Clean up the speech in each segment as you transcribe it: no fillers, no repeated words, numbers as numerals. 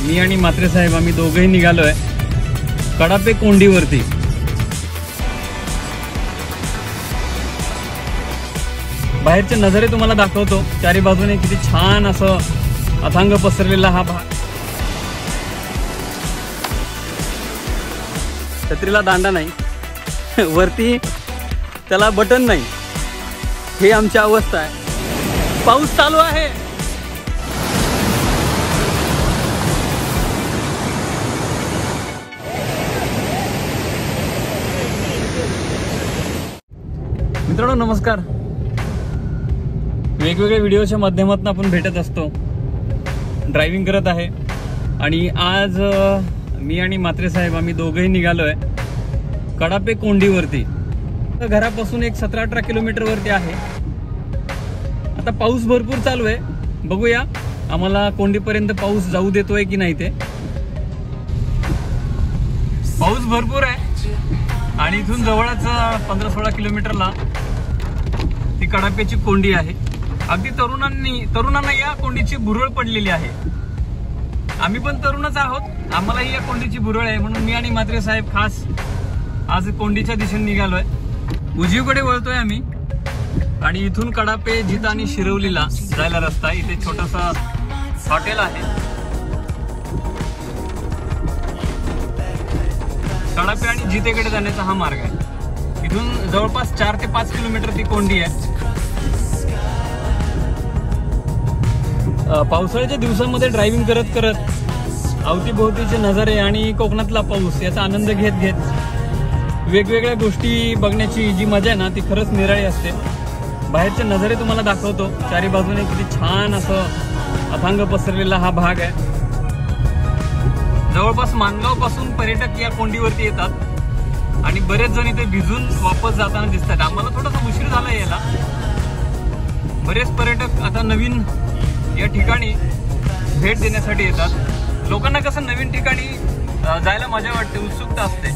मी आणि म्हात्रे साहेब आम्ही दोघेही निघालोय कडापे कोंडीवरती। बाहेरचे नजारे तुम्हाला दाखवतो। चारी बाजूने किती छान असं अथांग पसरलेला हा भाग। छत्रीला दांडा नाही, वरती त्याला बटन नाही, हे आमची अवस्था आहे। पाऊस चालू आहे। मित्रांनो नमस्कार। वेगवेगळ्या व्हिडिओच्या माध्यमातून आपण भेटत असतो। ड्रायव्हिंग करत आहे आणि आज मी आणि म्हात्रे साहेब आम्ही दोघेही निघालोय कडापे कोंडीवरती। घरापासून एक 17-18 किलोमीटर वरती आहे। आता पाऊस भरपूर चालू आहे, बघूया आम्हाला कोंडीपर्यंत पाऊस जाऊ देतोय की नाही ते। पाऊस भरपूर आहे आणि इथून जवळच 15-16 किलोमीटरला ती कडाप्याची कोंडी आहे। अगदी तरुणांना या कोंडीची भुरळ पडलेली आहे। आम्ही पण तरुणच आहोत, आम्हालाही या कोंडीची भुरळ आहे, म्हणून मी आणि म्हात्रे साहेब खास आज कोंडीच्या दिशेने निघालोय। उजवीकडे वळतोय आम्ही आणि इथून कडापे, जिता आणि शिरवलीला जायला रस्ता आहे। इथे छोटसा हॉटेल आहे। कडापे आणि जितेकडे जाण्याचा हा मार्ग आहे। इथून जवळपास 4 ते 5 किलोमीटर ती कोंडी आहे। पावसाळ्याच्या दिवसांमध्ये ड्रायव्हिंग करत करत अवतीभोवतीचे नजारे आणि कोकणातला पाऊस याचा आनंद घेत घेत वेगवेगळ्या गोष्टी बघण्याची जी मजा आहे ना ती खरंच निराळी असते। बाहेरचे नजारे तुम्हाला दाखवतो। चारी बाजूने किती छान असं अथांग पसरलेला हा भाग आहे। जवळपास माणगाव पासून पर्यटक या कोंडीवरती येतात आणि बरेच जण इथे भिजून वापस जाताना दिसतात। आम्हाला थोडासा उशीर झाला यायला। बरेच पर्यटक आता नवीन या ठिकाणी भेट देण्यासाठी येतात। लोकांना कसं नवीन ठिकाणी जायला मजा वाटते, उत्सुकता असते।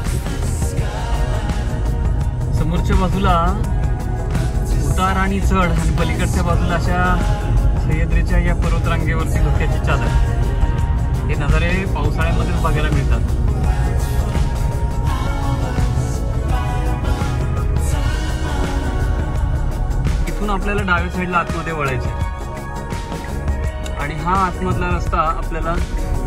समोरच्या बाजूला उतार आणि चढ आणि पलीकडच्या बाजूला अशा सह्याद्रीच्या या पर्वतरांगेवरती धुक्याची चादर, हे नजारे पावसाळ्यामध्येच बघायला मिळतात। इथून आपल्याला डाव्या साईडला आतमध्ये वळायचे आणि हा आतमधला रस्ता आपल्याला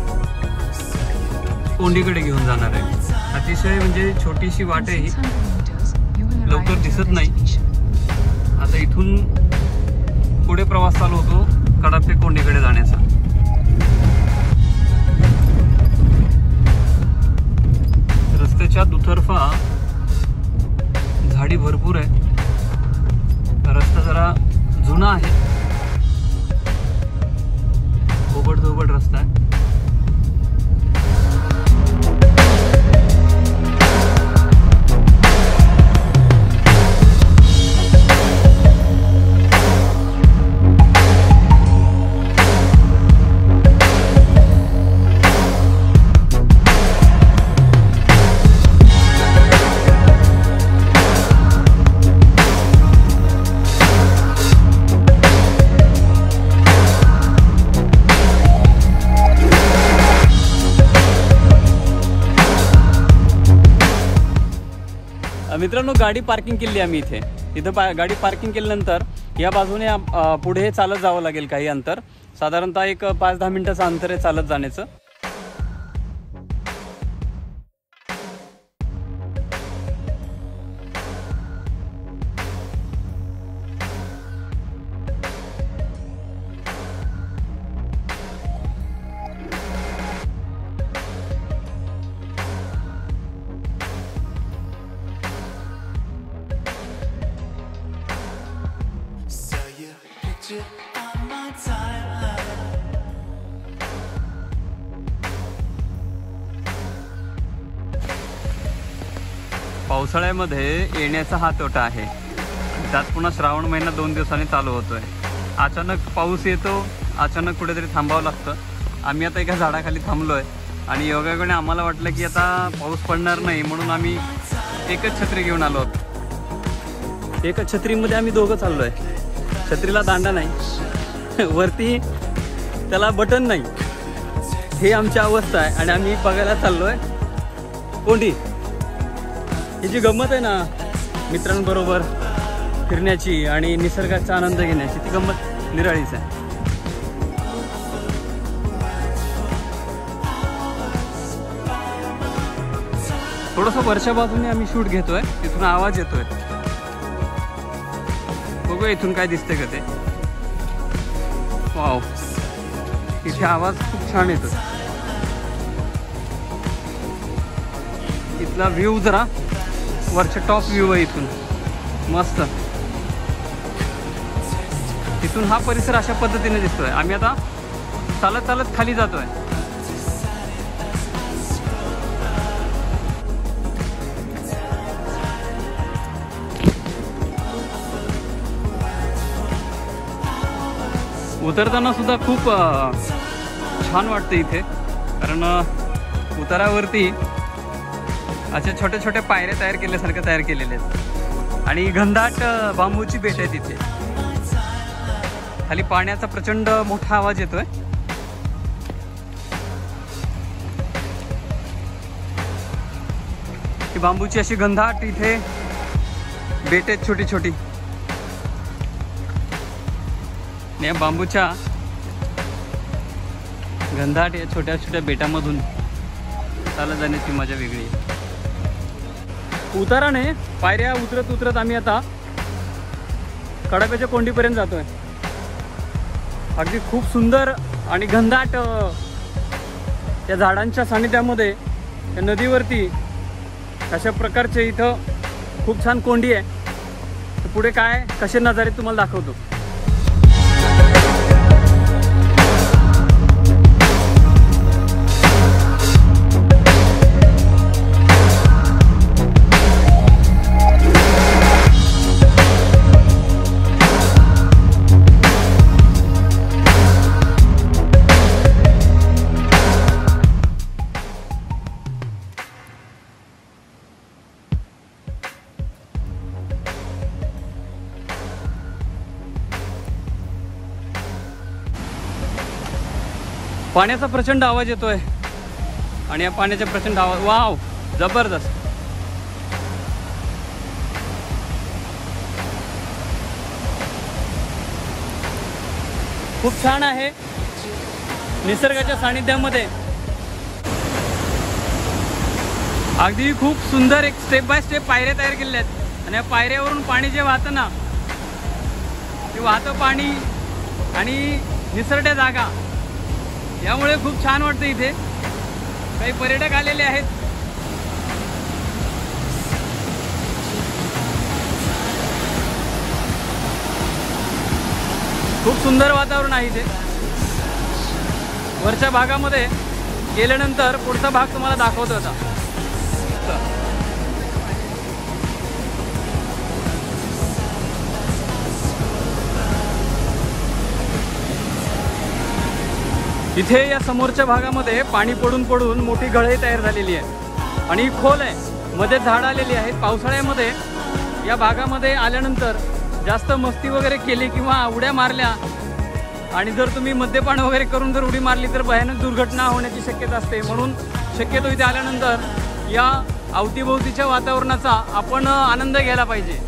कोंडीकडे घेऊन जाणार आहे। अतिशय म्हणजे छोटीशी वाट आहे ही, लवकर दिसत नाही। आता इथून पुढे प्रवास चालू होतो कडापे कोंडीकडे जाण्याचा। रस्त्याच्या दुतर्फा झाडी भरपूर आहे। रस्ता जरा जुना आहे, ओबड रस्ता आहे। मित्रांनो गाडी पार्किंग केली आम्ही इथं गाडी पार्किंग केल्यानंतर या बाजूने पुढे चालत जावं लागेल काही अंतर, साधारणतः एक 5-10 मिनिटाचं अंतर आहे चालत जाण्याचं। पावसाळ्यामध्ये येण्याचा हा तोटा आहे। त्यात पुन्हा श्रावण महिना 2 दिवसांनी चालू होतोय। अचानक पाऊस येतो, अचानक कुठेतरी थांबावं लागतं। आम्ही आता एका झाडाखाली थांबलोय आणि योगायोगाने आम्हाला वाटलं की आता पाऊस पडणार नाही, म्हणून आम्ही एकच छत्री घेऊन आलो आहोत। एकच छत्रीमध्ये आम्ही दोघं चाललोय। छत्रीला दांडा नाही, वरती त्याला बटन नाही, हे आमची अवस्था आहे आणि आम्ही बघायला चाललोय कोंडी. ही जी गंमत आहे ना मित्रांबरोबर फिरण्याची आणि निसर्गाचा आनंद घेण्याची, ती गंमत निराळीच आहे. थोडंसं वरच्या बाजूने आम्ही शूट घेतोय, तिथून आवाज येतोय. बघूया इथून काय दिसतंय का ते. वाव, इथे आवाज खूप छान येतोय. इथला व्ह्यू जरा वरच्या टॉप व्ह्यू आहे इथून, मस्त. इथून हा परिसर अशा पद्धतीने दिसतोय. आम्ही आता चालत चालत खाली जातोय. उतरताना सुद्धा खूप छान वाटतं इथे, कारण उतारावरती अशा छोट्या छोट्या पायऱ्या तयार केल्यासारख्या तयार केलेल्या आहेत आणि घनदाट बांबूची बेट आहे तिथे. खाली पाण्याचा प्रचंड मोठा आवाज येतोय. ही बांबूची अशी घनदाट इथे बेट आहेत छोटी छोटी. या बांबूच्या घनदाट या छोट्या छोट्या बेटामधून चालत जाण्याची मजा वेगळी आहे. उताराने पायऱ्या उतरत उतरत आम्ही आता कडाप्याच्या कोंडीपर्यंत जातोय. अगदी खूप सुंदर आणि घनदाट त्या झाडांच्या सानिध्यामध्ये त्या नदीवरती अशा प्रकारचे इथं खूप छान कोंडी आहे. तर पुढे काय कसे नजारे तुम्हाला दाखवतो. पाण्याचा प्रचंड आवाज येतोय आणि या पाण्याचा प्रचंड आवाज, वाव, जबरदस्त. खूप छान आहे निसर्गाच्या सानिध्यामध्ये. अगदी खूप सुंदर एक स्टेप बाय स्टेप पायऱ्या तयार केलेल्या आहेत आणि या पायऱ्यावरून पाणी जे वाहतं ना, ते वाहतं पाणी आणि निसरड्या जागा, यामुळे खूप छान वाटतं. इथे काही पर्यटक आलेले आहेत. खूप सुंदर वातावरण आहे इथे. वरच्या भागामध्ये गेल्यानंतर पुढचा भाग तुम्हाला दाखवतो आता. इथे या समोरच्या भागामध्ये पाणी पडून पडून मोठी गळई तयार झालेली आहे आणि ही खोल आहे, मध्ये झाड आलेली आहेत. पावसाळ्यामध्ये या भागामध्ये आल्यानंतर जास्त मस्ती वगैरे केली किंवा उड्या मारल्या आणि जर तुम्ही मद्यपान वगैरे करून जर उडी मारली तर भयानक दुर्घटना होण्याची शक्यता असते. म्हणून शक्यतो इथे आल्यानंतर या अवतीभोवतीच्या वातावरणाचा आपण आनंद घ्यायला पाहिजे.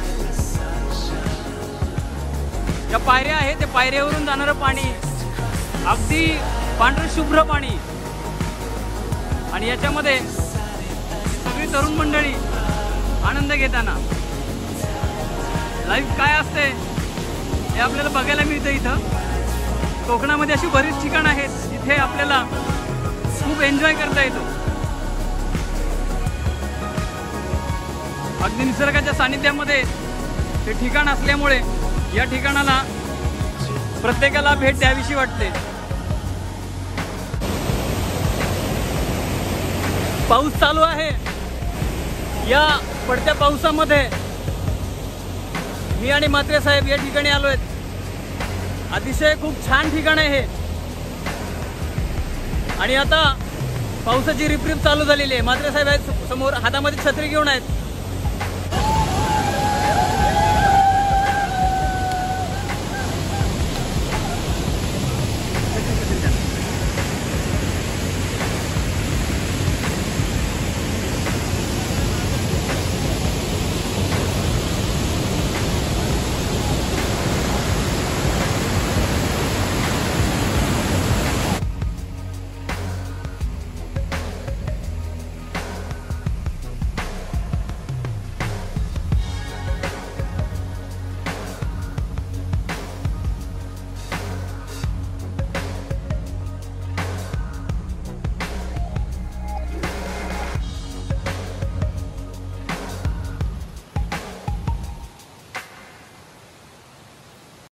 या पायऱ्या आहेत, त्या पायऱ्यावरून जाणारं पाणी अगदी पांढरं शुभ्र पाणी आणि याच्यामध्ये सगळी तरुण मंडळी आनंद घेताना. लाईफ काय असते हे आपल्याला बघायला मिळतं. इथं कोकणामध्ये अशी बरीच ठिकाणं आहेत जिथे आपल्याला खूप एन्जॉय करता येतो. अगदी निसर्गाच्या सानिध्यामध्ये हे ठिकाण असल्यामुळे या ठिकाणाला प्रत्येकाला भेट द्यावीशी वाटते. पाऊस चालू आहे. या पडत्या पावसामध्ये मी आणि म्हात्रे साहेब या ठिकाणी आलो आहेत. अतिशय खूप छान ठिकाण आहे हे आणि आता पावसाची रिपरिप चालू झालेली आहे. म्हात्रे साहेब आहेत समोर, हातामध्ये छत्री घेऊन आहेत.